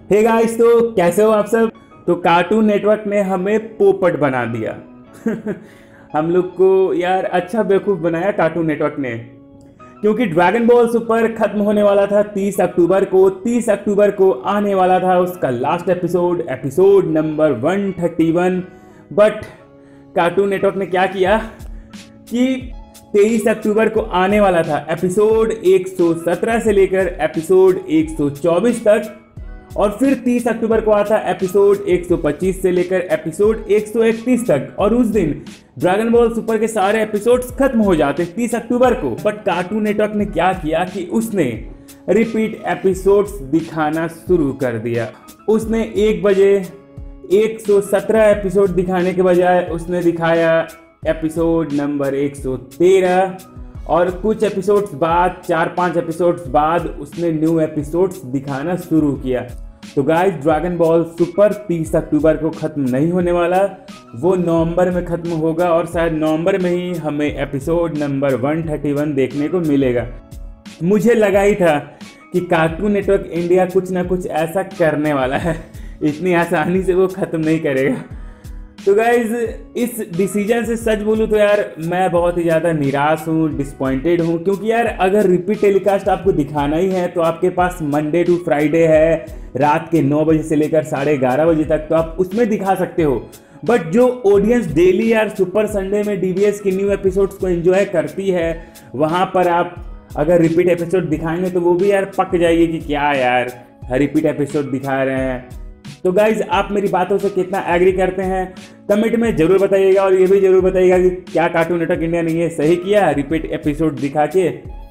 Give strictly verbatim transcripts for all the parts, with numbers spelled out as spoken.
Hey guys, तो कैसे हो आप सब। तो कार्टून नेटवर्क ने हमें पोपट बना दिया। हम लोग को यार अच्छा बेवकूफ़ बनाया कार्टून नेटवर्क ने, क्योंकि ड्रैगन बॉल सुपर खत्म होने वाला था तीस अक्टूबर को। तीस अक्टूबर को आने वाला था उसका लास्ट एपिसोड, एपिसोड नंबर एक सौ इकतीस। बट कार्टून नेटवर्क ने क्या किया कि तेईस अक्टूबर को आने वाला था एपिसोड एक सौ सत्रह से लेकर एपिसोड एक सौ चौबीस तक, और फिर तीस अक्टूबर को आता एपिसोड एक सौ पच्चीस से लेकर एपिसोड एक सौ इकतीस तक। और उस दिन ड्रैगन बॉल सुपर के सारे एपिसोड्स खत्म हो जाते तीस अक्टूबर को। बट कार्टून नेटवर्क ने क्या किया कि उसने रिपीट एपिसोड्स दिखाना शुरू कर दिया। उसने एक बजे एक सौ सत्रह एपिसोड दिखाने के बजाय उसने दिखाया एपिसोड नंबर एक सौ तेरह, और कुछ एपिसोड्स बाद, चार पांच एपिसोड्स बाद उसने न्यू एपिसोड्स दिखाना शुरू किया। तो गाइस, ड्रैगन बॉल सुपर तीस अक्टूबर को ख़त्म नहीं होने वाला, वो नवंबर में ख़त्म होगा, और शायद नवंबर में ही हमें एपिसोड नंबर एक सौ इकतीस देखने को मिलेगा। मुझे लगा ही था कि कार्टून नेटवर्क इंडिया कुछ ना कुछ ऐसा करने वाला है, इतनी आसानी से वो ख़त्म नहीं करेगा। तो गाइज, इस डिसीजन से सच बोलूँ तो यार मैं बहुत ही ज़्यादा निराश हूँ, डिसपॉइंटेड हूँ, क्योंकि यार अगर रिपीट टेलीकास्ट आपको दिखाना ही है तो आपके पास मंडे टू फ्राइडे है, रात के नौ बजे से लेकर साढ़े ग्यारह बजे तक, तो आप उसमें दिखा सकते हो। बट जो ऑडियंस डेली यार सुपर संडे में डीबीएस की न्यू एपिसोड्स को एंजॉय करती है, वहाँ पर आप अगर रिपीट एपिसोड दिखाएंगे तो वो भी यार पक जाएगी कि क्या यार रिपीट एपिसोड दिखा रहे हैं। तो गाइज, आप मेरी बातों से कितना एग्री करते हैं कमेंट में जरूर बताइएगा, और ये भी जरूर बताइएगा कि क्या कार्टून नेटवर्क इंडिया ने ये सही किया रिपीट एपिसोड दिखा के।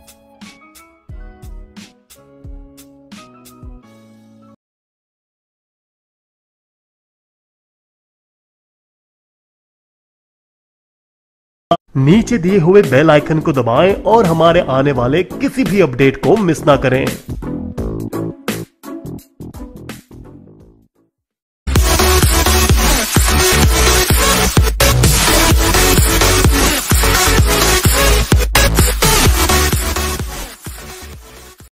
नीचे दिए हुए बेल आइकन को दबाएं और हमारे आने वाले किसी भी अपडेट को मिस ना करें।